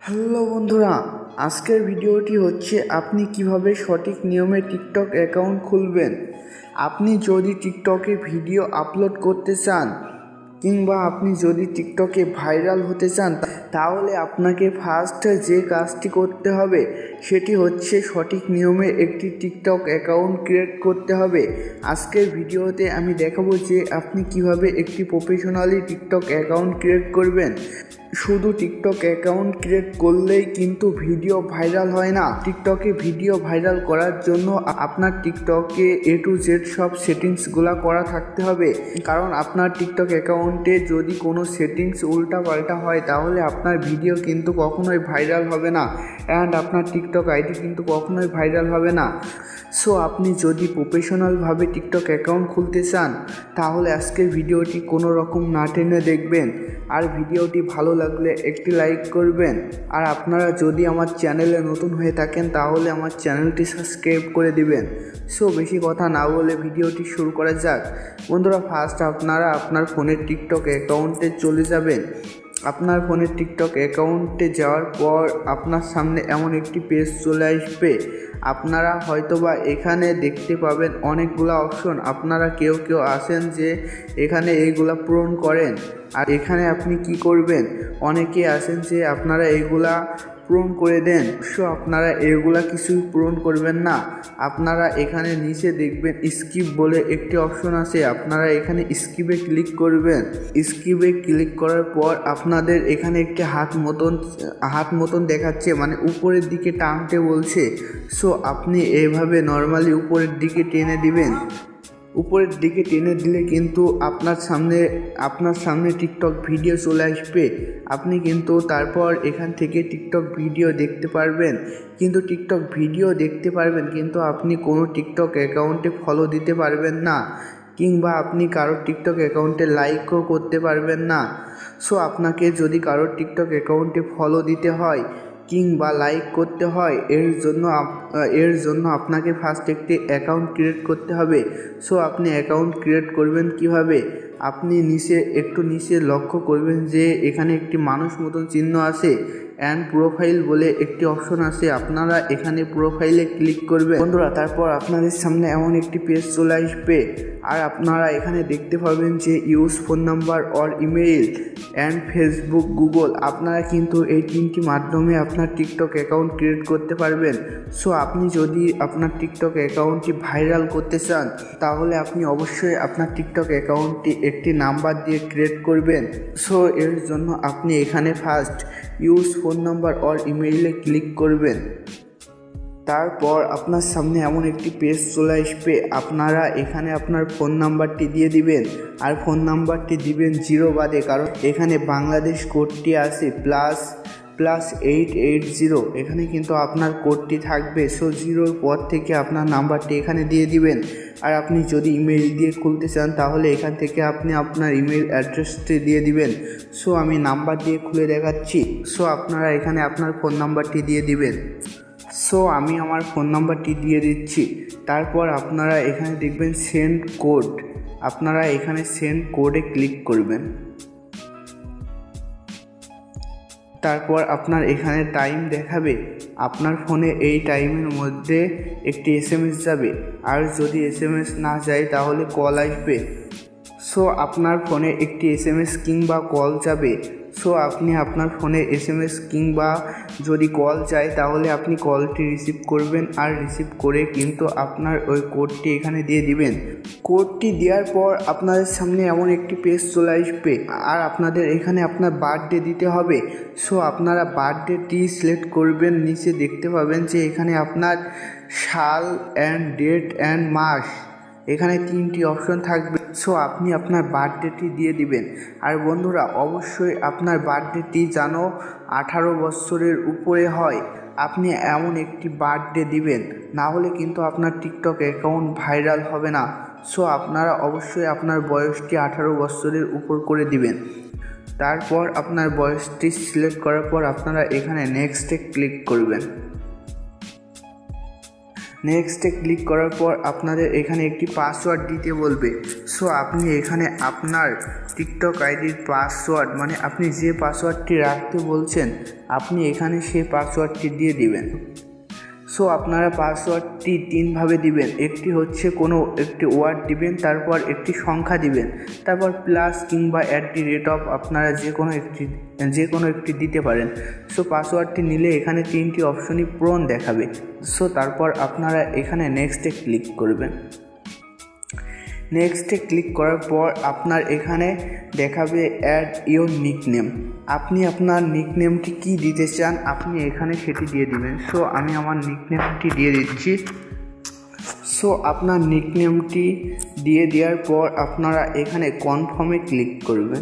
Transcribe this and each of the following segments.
Hello বন্ধুরা, আজকের ভিডিওটি হচ্ছে আপনি কিভাবে সঠিক নিয়মে টিকটক অ্যাকাউন্ট খুলবেন। আপনি যদি টিকটকে ভিডিও আপলোড করতে চান কিংবা আপনি যদি টিকটকে ভাইরাল হতে চান, তাহলে আপনাকে ফার্স্ট যে কাজটি করতে হবে সেটি হচ্ছে সঠিক নিয়মে একটি টিকটক অ্যাকাউন্ট ক্রিয়েট করতে হবে। আজকের ভিডিওতে আমি দেখাবো যে আপনি কিভাবে একটি প্রফেশনালি টিকটক অ্যাকাউন্ট ক্রিয়েট করবেন। শুধু টিকটক অ্যাকাউন্ট ক্রিয়েট করলেই কিন্তু ভিডিও ভাইরাল হয় না। টিকটকে ভিডিও ভাইরাল করার জন্য আপনার টিকটকে A to Z সব সেটিংসগুলো করা থাকতে হবে, কারণ আপনার টিকটক অ্যাকাউন্টে যদি কোনো সেটিংস উল্টাপাল্টা হয় তাহলে আপনার ভিডিও কিন্তু কখনোই ভাইরাল হবে না অ্যান্ড আপনার টিকটক আইডি কিন্তু কখনোই ভাইরাল হবে না। সো আপনি যদি প্রফেশনালভাবে টিকটক অ্যাকাউন্ট খুলতে চান তাহলে আজকের ভিডিওটি কোনো রকম না টেনে দেখবেন, আর ভিডিওটি ভালো লাগলে একটি লাইক করবেন। আর আপনারা যদি আমার চ্যানেলে নতুন হয়ে থাকেন তাহলে আমার চ্যানেলটি সাবস্ক্রাইব করে দিবেন। সো বেশি কথা না বলে ভিডিওটি শুরু করা যাক। বন্ধুরা, ফার্স্ট আপনারা আপনার ফোনের টিকটক অ্যাকাউন্টে চলে যাবেন। আপনার ফোনের টিকটক অ্যাকাউন্টে যাওয়ার পর আপনার সামনে এমন একটি পেজ চলে আসবে। আপনারা হয়তোবা এখানে দেখতে পাবেন অনেকগুলো অপশন। আপনারা কেউ আসেন যে এখানে এইগুলা পূরণ করেন, আর এখানে আপনি কি করবেন, অনেকে আসেন যে আপনারা এইগুলা পূরণ করে দেন। সো আপনারা এগুলা কিছুই পূরণ করবেন না। আপনারা এখানে নিচে দেখবেন স্কিপ বলে একটি অপশন আছে, আপনারা এখানে স্কিপে ক্লিক করবেন। স্কিপে ক্লিক করার পর আপনাদের এখানে একটি হাত মতন দেখাচ্ছে, মানে উপরের দিকে টানতে বলছে। সো আপনি এইভাবে নর্মালি উপরের দিকে টেনে দিবেন। উপরের দিকে টেনে দিলে কিন্তু আপনার সামনে টিকটক ভিডিও চলে আসবে। আপনি কিন্তু তারপর এখান থেকে টিকটক ভিডিও দেখতে পারবেন, কিন্তু আপনি কোনো টিকটক অ্যাকাউন্টে ফলো দিতে পারবেন না, কিংবা আপনি কারোর টিকটক অ্যাকাউন্টে লাইকও করতে পারবেন না। সো আপনাকে যদি কারোর টিকটক অ্যাকাউন্টে ফলো দিতে হয় কিংবা লাইক করতে হয়, এর জন্য আপনাকে ফার্স্ট একটি অ্যাকাউন্ট ক্রিয়েট করতে হবে। সো আপনি অ্যাকাউন্ট ক্রিয়েট করবেন কিভাবে, আপনি একটু নিচে লক্ষ্য করবেন যে এখানে একটি মানুষ মতন চিহ্ন আছে অ্যান্ড প্রোফাইল বলে একটি অপশন আছে। আপনারা এখানে প্রোফাইলে ক্লিক করবেন। বন্ধুরা, তারপর আপনাদের সামনে এমন একটি পেজ চলে আসবে, আর আপনারা এখানে দেখতে পাবেন যে use phone number or email and Facebook, Google. আপনারা কিন্তু এই তিনটি মাধ্যমে আপনার টিকটক অ্যাকাউন্ট ক্রিয়েট করতে পারবেন। সো আপনি যদি আপনার টিকটক অ্যাকাউন্টটি ভাইরাল করতে চান তাহলে আপনি অবশ্যই আপনার টিকটক অ্যাকাউন্টটি একটি নাম্বার দিয়ে ক্রিয়েট করবেন। সো এর জন্য আপনি এখানে first use phone number or ইমেইলে ক্লিক করবেন। তারপর আপনার সামনে এমন একটি পেজ চলে আসবে। আপনারা এখানে আপনার ফোন নাম্বারটি দিয়ে দিবেন, আর ফোন নাম্বারটি দিবেন 0 বাদে, কারণ এখানে বাংলাদেশ কোডটি আছে +880। এখানে কিন্তু আপনার কোডটি থাকবে। সো 0-র পর থেকে আপনার নাম্বারটি এখানে দিয়ে দিবেন। আর আপনি যদি ইমেইল দিয়ে খুলতে চান তাহলে এখান থেকে আপনি আপনার ইমেইল অ্যাড্রেসটি দিয়ে দিবেন। সো আমি নাম্বার দিয়ে খুলে দেখাচ্ছি। সো আপনারা এখানে আপনার ফোন নাম্বারটি দিয়ে দিবেন। সো আমি আমার ফোন নাম্বারটি দিয়ে দিচ্ছি। তারপর আপনারা এখানে দেখবেন সেন্ড কোড। আপনারা এখানে সেন্ড কোডে ক্লিক করবেন। তারপর আপনার এখানে টাইম দেখাবে, আপনার ফোনে এই টাইমের মধ্যে একটি SMS যাবে, আর যদি SMS না যায় তাহলে কল আসবে। সো আপনার ফোনে একটি SMS কিংবা কল যাবে। সো আপনি আপনার ফোনে SMS কিংবা যদি কল যায় তাহলে আপনি কলটি রিসিভ করবেন, আর রিসিভ করে কিন্তু আপনার ওই কোডটি এখানে দিয়ে দিবেন। কোডটি দেওয়ার পর আপনাদের সামনে এমন একটি পেজ চলে আসবে, আর আপনাদের এখানে আপনার বার্থডে দিতে হবে। সো আপনারা বার্থডেটি সিলেক্ট করবেন। নিচে দেখতে পাবেন যে এখানে আপনার সাল অ্যান্ড ডেট অ্যান্ড মাস, এখানে 3টি অপশন থাকবে। সো আপনি আপনার বার্থডেটি দিয়ে দিবেন। আর বন্ধুরা, অবশ্যই আপনার বার্থডেটি যেন 18 বছরের উপরে হয়। আপনি এমন একটি বার্থডে দিবেন, না হলে কিন্তু আপনার টিকটক অ্যাকাউন্ট ভাইরাল হবে না। সো আপনারা অবশ্যই আপনার বয়সটি 18 বছরের উপর করে দিবেন। তারপর আপনার বয়সটি সিলেক্ট করার পর আপনারা এখানে নেক্সটে ক্লিক করবেন। নেক্সটে ক্লিক করার পর আপনাদের এখানে একটি পাসওয়ার্ড দিতে বলবে। সো আপনি এখানে আপনার টিকটক আইডির পাসওয়ার্ড মানে আপনি যে পাসওয়ার্ডটি রাখতে বলছেন আপনি এখানে সেই পাসওয়ার্ডটি দিয়ে দিবেন। সো আপনারা পাসওয়ার্ডটি তিনভাবে দিবেন। একটি হচ্ছে কোনো একটি ওয়ার্ড দিবেন, তারপর একটি সংখ্যা দিবেন, তারপর প্লাস কিংবা @ আপনারা যে কোনো একটি দিতে পারেন। সো পাসওয়ার্ডটি নিলে এখানে 3টি অপশনই পূরণ দেখাবে। সো তারপর আপনারা এখানে নেক্সটে ক্লিক করবেন। নেক্সটে ক্লিক করার পর আপনার এখানে দেখাবে অ্যাড ইওর নিকনেম। আপনি আপনার নিকনেমটি কি দিতে চান আপনি এখানে সেটি দিয়ে দিবেন। সো আমি আমার নিকনেমটি দিয়ে দিচ্ছি। সো আপনার নিকনেমটি দিয়ে দেওয়ার পর আপনারা এখানে কনফার্মে ক্লিক করবেন।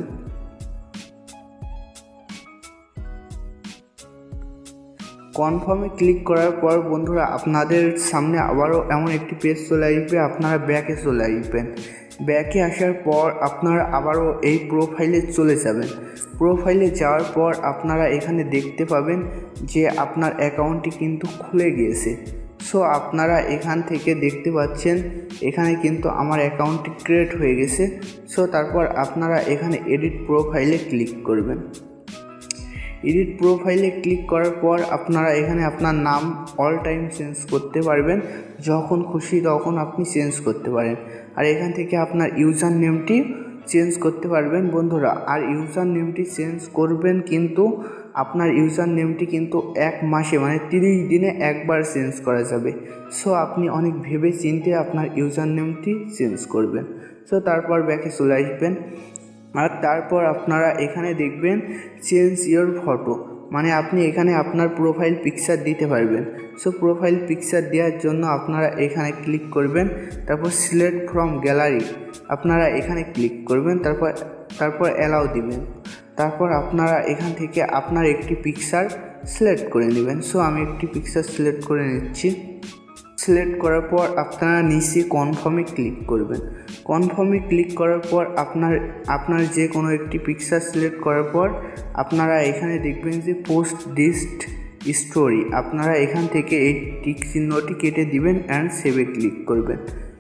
কনফার্মে ক্লিক করার পর বন্ধুরা আপনাদের সামনে আবারও এমন একটি পেজ চলে আসবে, আপনারা ব্যাকে চলে আসবেন। ব্যাকে আসার পর আপনারা আবারও এই প্রোফাইলে চলে যাবেন। প্রোফাইলে যাওয়ার পর আপনারা এখানে দেখতে পাবেন যে আপনার অ্যাকাউন্টটি কিন্তু খুলে গিয়েছে। সো আপনারা এখান থেকে দেখতে পাচ্ছেন এখানে কিন্তু আমার অ্যাকাউন্টটি ক্রিয়েট হয়ে গেছে। সো তারপর আপনারা এখানে এডিট প্রোফাইলে ক্লিক করবেন। এডিট প্রোফাইলে ক্লিক করার পর আপনারা এখানে আপনার নাম অল টাইম চেঞ্জ করতে পারবেন, যখন খুশি তখন আপনি চেঞ্জ করতে পারেন। আর এখান থেকে আপনার ইউজার নেমটি চেঞ্জ করতে পারবেন বন্ধুরা। আর ইউজার নেমটি চেঞ্জ করবেন কিন্তু আপনার ইউজার নেমটি কিন্তু 1 মাসে মানে 30 দিনে একবার চেঞ্জ করা যাবে। সো আপনি অনেক ভেবে চিন্তে আপনার ইউজার নেমটি চেঞ্জ করবেন। সো তারপর ব্যাকে চলে আসবেন। আর তারপর আপনারা এখানে দেখবেন চেঞ্জ ইওর ফটো, মানে আপনি এখানে আপনার প্রোফাইল পিকচার দিতে পারবেন। সো প্রোফাইল পিকচার দেওয়ার জন্য আপনারা এখানে ক্লিক করবেন, তারপর সিলেক্ট ফ্রম গ্যালারি আপনারা এখানে ক্লিক করবেন, তারপর অ্যালাউ দিবেন। তারপর আপনারা এখান থেকে আপনার একটি পিকচার সিলেক্ট করে নেবেন। সো আমি একটি পিকচার সিলেক্ট করে নিচ্ছি। সিলেক্ট করার পর আপনারা নিচে কনফার্মে ক্লিক করবেন। কনফার্মে ক্লিক করার পর আপনার যে কোনো একটি পিকচার সিলেক্ট করার পর আপনারা এখানে দেখবেন যে পোস্ট দিস স্টোরি, আপনারা এখান থেকে এই টিক চিহ্নটি কেটে দিবেন অ্যান্ড সেভে ক্লিক করবেন।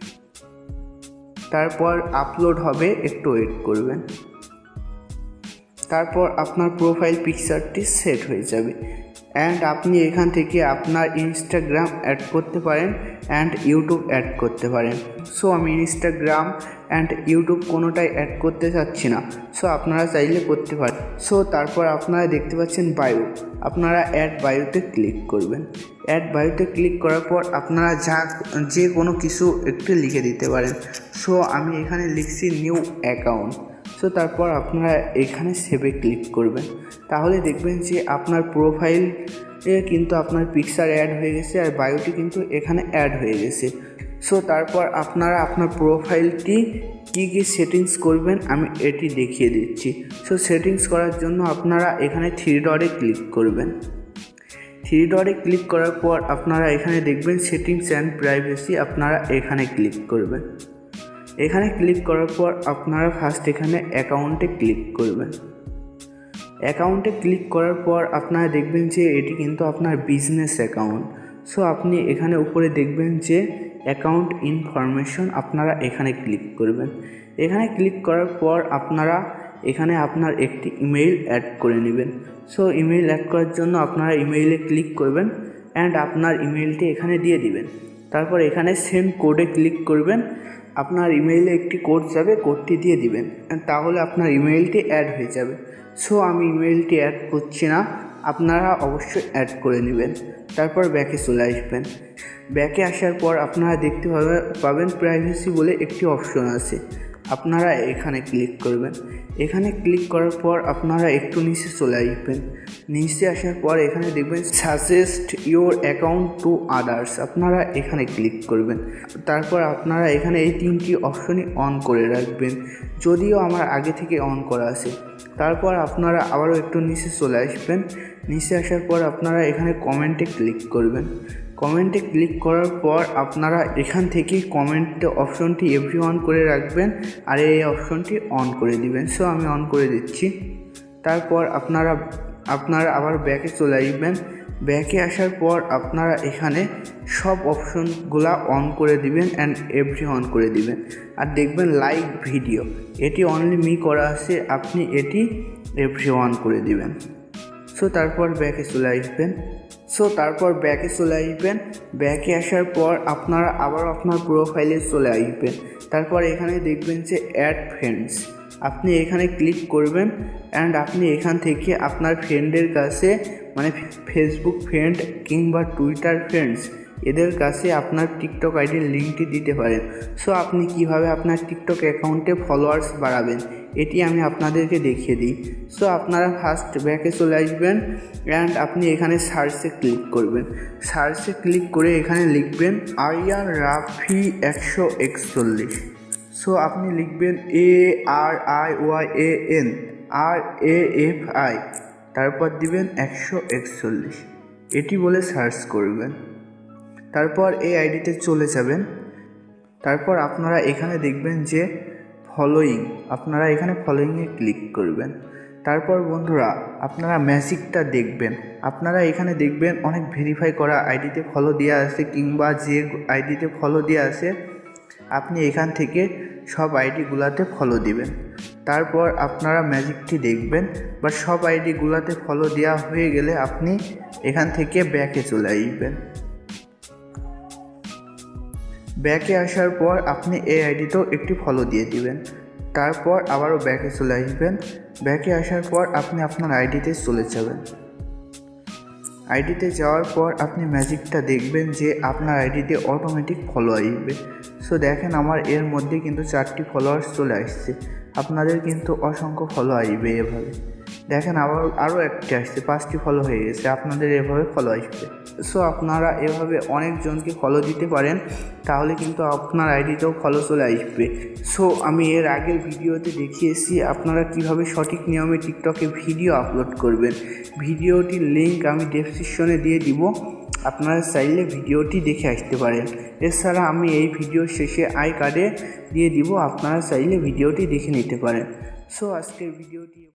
তারপর আপলোড হবে, একটু ওয়েট করবেন। তারপর আপনার প্রোফাইল পিকচারটি সেট হয়ে যাবে। অ্যান্ড আপনি এখান থেকে আপনার ইনস্টাগ্রাম অ্যাড করতে পারেন অ্যান্ড ইউটিউব অ্যাড করতে পারেন। সো আমি ইনস্টাগ্রাম অ্যান্ড ইউটিউব কোনোটাই অ্যাড করতে চাচ্ছি না। সো আপনারা চাইলে করতে পারেন। সো তারপর আপনারা দেখতে পাচ্ছেন বায়ো, আপনারা অ্যাড বায়োতে ক্লিক করবেন। অ্যাড বায়োতে ক্লিক করার পর আপনারা যে কোনো কিছু একটু লিখে দিতে পারেন। সো আমি এখানে লিখছি নিউ অ্যাকাউন্ট। সো তারপর আপনারা এখানে সেভে ক্লিক করবেন। তাহলে দেখবেন যে আপনার প্রোফাইলে কিন্তু আপনার পিকচার অ্যাড হয়ে গেছে আর বায়োটি কিন্তু এখানে অ্যাড হয়ে গেছে। সো তারপর আপনারা আপনার প্রোফাইলটি কী সেটিংস করবেন আমি এটি দেখিয়ে দিচ্ছি। সো সেটিংস করার জন্য আপনারা এখানে 3 ডটে ক্লিক করবেন। 3 ডটে ক্লিক করার পর আপনারা এখানে দেখবেন সেটিংস অ্যান্ড প্রাইভেসি, আপনারা এখানে ক্লিক করবেন। এখানে ক্লিক করার পর আপনারা ফার্স্ট এখানে অ্যাকাউন্টে ক্লিক করবেন। অ্যাকাউন্টে ক্লিক করার পর আপনারা দেখবেন যে এটি কিন্তু আপনার বিজনেস অ্যাকাউন্ট। সো আপনি এখানে উপরে দেখবেন যে অ্যাকাউন্ট ইনফরমেশন, আপনারা এখানে ক্লিক করবেন। এখানে ক্লিক করার পর আপনারা এখানে আপনার একটি ইমেইল অ্যাড করে নেবেন। সো ইমেইল অ্যাড করার জন্য আপনারা ইমেইলে ক্লিক করবেন অ্যান্ড আপনার ইমেইলটি এখানে দিয়ে দিবেন। তারপর এখানে সেন্ড কোডে ক্লিক করবেন। আপনার ইমেইলে একটি কোড যাবে, কোডটি দিয়ে দিবেন, তাহলে আপনার ইমেইলটি অ্যাড হয়ে যাবে। সো আমি ইমেইলটি অ্যাড করছি না, আপনারা অবশ্যই অ্যাড করে নেবেন। তারপর ব্যাকে চলে আসবেন। ব্যাকে আসার পর আপনারা দেখতে পাবেন প্রাইভেসি বলে একটি অপশন আছে, আপনারা এখানে ক্লিক করবেন। এখানে ক্লিক করার পর আপনারা একটু নিচে চলে আসবেন। নিচে আসার পর এখানে দেখবেন suggest your account to others, আপনারা এখানে ক্লিক করবেন। তারপর আপনারা এখানে এই 3টি অপশনই অন করে রাখবেন, যদিও আমার আগে থেকে অন করা আছে। তারপর আপনারা আবারও একটু নিচে চলে আসবেন। নিচে আসার পর আপনারা এখানে কমেন্টে ক্লিক করবেন। কমেন্টে ক্লিক করার পর আপনারা এখান থেকে কমেন্ট অপশনটি এভরিওয়ান করে রাখবেন আর এই অপশনটি অন করে দিবেন। সো আমি অন করে দিচ্ছি। তারপর আপনারা আপনারা আবার ব্যাকে চলে আসবেন। ব্যাকে আসার পর আপনারা এখানে সব অপশনগুলা অন করে দিবেন অ্যান্ড এভরি অন করে দিবেন। আর দেখবেন লাইক ভিডিও, এটি অনলি মি করা আছে, আপনি এটি এভরি অন করে দিবেন। তারপর ব্যাকে চলে আসবেন। ব্যাকে আসার পর আপনারা আবার আপনার প্রোফাইলে চলে আসবেন। তারপর এখানে দেখবেন যে অ্যাড ফ্রেন্ডস, আপনি এখানে ক্লিক করবেন অ্যান্ড আপনি এখান থেকে আপনার ফ্রেন্ডের কাছে মানে ফেসবুক ফ্রেন্ড কিংবা টুইটার ফ্রেন্ডস এদের কাছে আপনার টিকটক আইডির লিঙ্কটি দিতে পারেন। আপনি কিভাবে আপনার টিকটক অ্যাকাউন্টে ফলোয়ার্স বাড়াবেন এটি আমি আপনাদেরকে দেখিয়ে দিই। আপনারা ফার্স্ট ব্যাকে চলে আসবেন অ্যান্ড আপনি এখানে সার্চে ক্লিক করবেন। সার্চে ক্লিক করে এখানে লিখবেন আরিয়ান রাফি 141। আপনি লিখবেন ARIYAN RAFI, তারপর দিবেন 141, এটি বলে সার্চ করবেন। তারপর এই আইডিতে চলে যাবেন। তারপর আপনারা এখানে দেখবেন যে ফলোয়িং, আপনারা এখানে ফলোয়িংয়ে ক্লিক করবেন। তারপর বন্ধুরা আপনারা ম্যাজিকটা দেখবেন, আপনারা এখানে দেখবেন অনেক ভেরিফাই করা আইডিতে ফলো দেওয়া আছে কিংবা যে আইডিতে ফলো দেওয়া আছে আপনি এখান থেকে সব আইডিগুলাতে ফলো দিবেন। তারপর আপনারা ম্যাজিকটি দেখবেন বা সব আইডিগুলাতে ফলো দেওয়া হয়ে গেলে আপনি এখান থেকে ব্যাকে চলে আসবেন। ব্যাকে আসার পর আপনি এই আইডিতেও একটি ফলো দিয়ে দিবেন। তারপর আবারও ব্যাকে চলে আসবেন। ব্যাকে আসার পর আপনি আপনার আইডিতে চলে যাবেন। আইডিতে যাওয়ার পর আপনি ম্যাজিকটা দেখবেন যে আপনার আইডিতে অটোমেটিক ফলো আসবে। দেখেন আমার এর মধ্যে কিন্তু 4টি ফলোয়ার্স চলে আসছে, আপনাদের কিন্তু অসংখ্য ফলো আসবে এভাবে। দেখেন আবার আরও একটি আসছে, 5টি ফলো হয়ে গেছে, আপনাদের এভাবে ফলো আসবে। আপনারা এভাবে অনেকজনকে ফলো দিতে পারেন, তাহলে কিন্তু আপনার আইডিতেও ফলো চলে আসবে। আমি এর আগের ভিডিওতে দেখিয়েছি আপনারা কিভাবে সঠিক নিয়মে টিকটকে ভিডিও আপলোড করবেন। ভিডিওটির লিঙ্ক আমি ডেসক্রিপশনে দিয়ে দিব, আপনারা চাইলে ভিডিওটি দেখে আসতে পারেন। এছাড়া আমি এই ভিডিও শেষে আই কার্ডে দিয়ে দিব, আপনারা চাইলে ভিডিওটি দেখে নিতে পারেন। আজকের ভিডিওটি